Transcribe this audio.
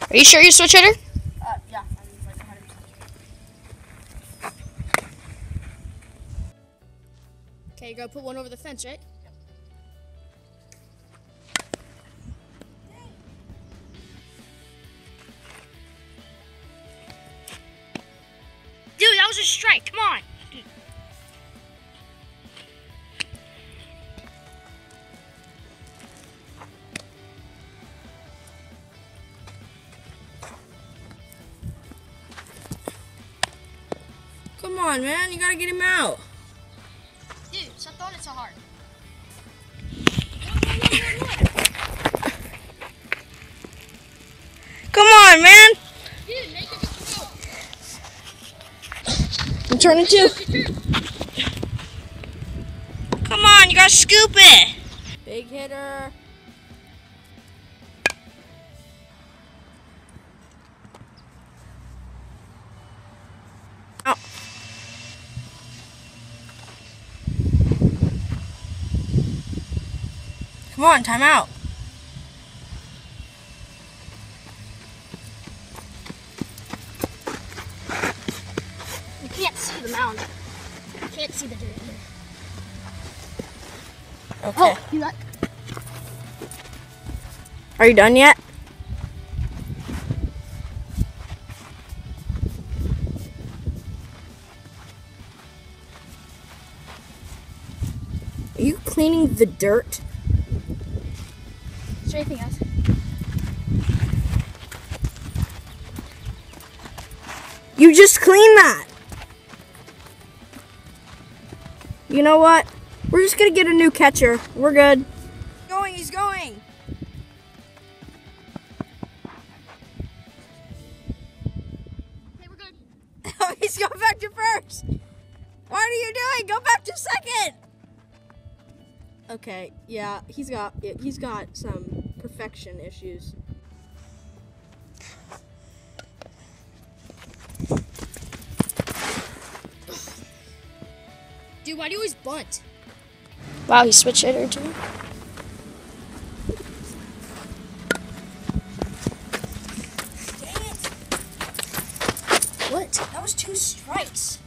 Are you sure you switch hitter? Yeah, I'm like 100%. Okay, you gotta put one over the fence, right? Dude, that was a strike. Come on. Dude. Come on, man. You gotta get him out. Dude, stop throwing it so hard. Come on, man. Dude, make it go. I'm turning two. Come on, you gotta scoop it. Big hitter. Oh. Come on, time out. You can't see the mound. You can't see the dirt. Okay. Oh, you got. Are you done yet? Are you cleaning the dirt? Is there anything else? You just cleaned that. You know what? We're just gonna get a new catcher. We're good. He's going. Okay, we're good. Oh, he's going back to first. What are you doing? Go back to second. Okay, yeah, he's got some perfection issues. Dude, why do you always bunt? Wow, he switched hitter too. Dang it. What? That was 2 strikes.